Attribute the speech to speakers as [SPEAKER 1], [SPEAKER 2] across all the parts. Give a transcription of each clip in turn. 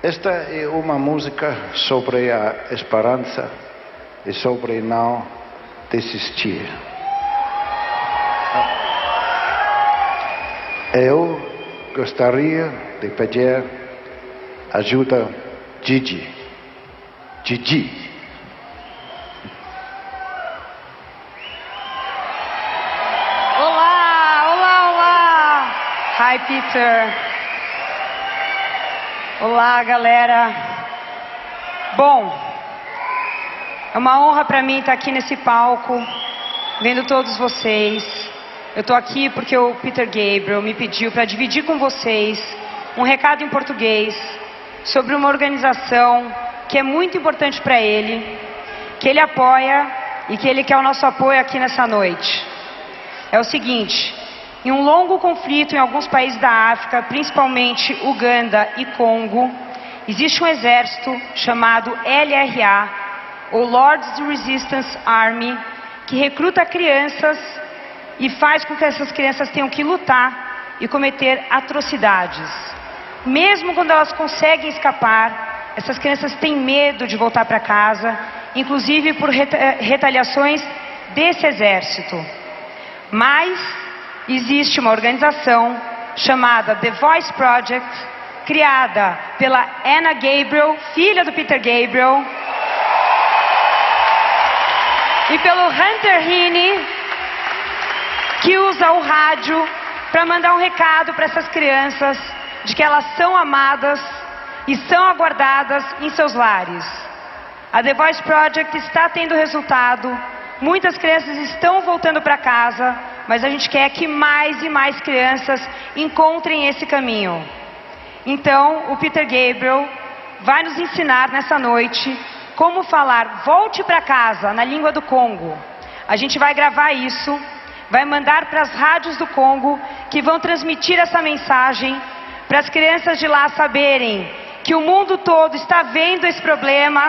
[SPEAKER 1] Esta é uma música sobre a esperança e sobre não desistir. Eu gostaria de pedir ajuda Gigi.
[SPEAKER 2] Olá! Hi, Peter. Olá, galera. Bom, é uma honra para mim estar aqui nesse palco, vendo todos vocês. Eu estou aqui porque o Peter Gabriel me pediu para dividir com vocês um recado em português sobre uma organização que é muito importante para ele, que ele apoia e que ele quer o nosso apoio aqui nessa noite. É o seguinte: em um longo conflito em alguns países da África, principalmente Uganda e Congo, existe um exército chamado LRA, ou Lord's Resistance Army, que recruta crianças e faz com que essas crianças tenham que lutar e cometer atrocidades. Mesmo quando elas conseguem escapar, essas crianças têm medo de voltar para casa, inclusive por retaliações desse exército. Mas existe uma organização chamada The Voice Project, criada pela Anna Gabriel, filha do Peter Gabriel, e pelo Hunter Heaney, que usa o rádio para mandar um recado para essas crianças de que elas são amadas e são aguardadas em seus lares. A The Voice Project está tendo resultado, muitas crianças estão voltando para casa, mas a gente quer que mais e mais crianças encontrem esse caminho. Então, o Peter Gabriel vai nos ensinar nessa noite como falar "volte para casa" na língua do Congo. A gente vai gravar isso, vai mandar para as rádios do Congo, que vão transmitir essa mensagem para as crianças de lá saberem que o mundo todo está vendo esse problema,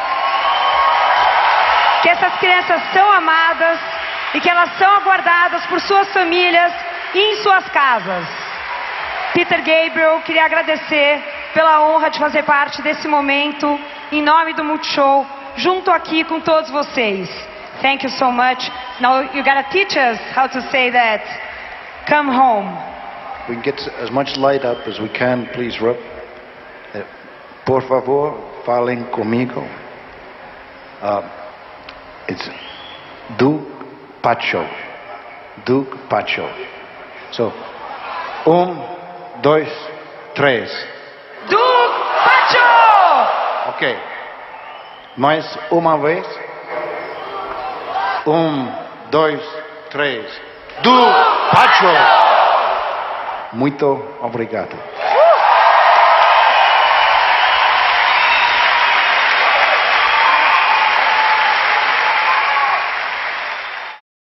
[SPEAKER 2] que essas crianças são amadas e que elas são aguardadas por suas famílias e em suas casas. Peter Gabriel, queria agradecer pela honra de fazer parte desse momento, em nome do Mulitshow, junto aqui com todos vocês. Thank you so much. Now you gotta teach us how to say that. Come home.
[SPEAKER 1] We can get as much light up as we can, please, Rob. Por favor, falem comigo. It's Duke Pacho. So, 2, 3.
[SPEAKER 2] Duke Pacho!
[SPEAKER 1] Ok. Mais uma vez. 2, 3. Duke Pacho! Muito obrigado.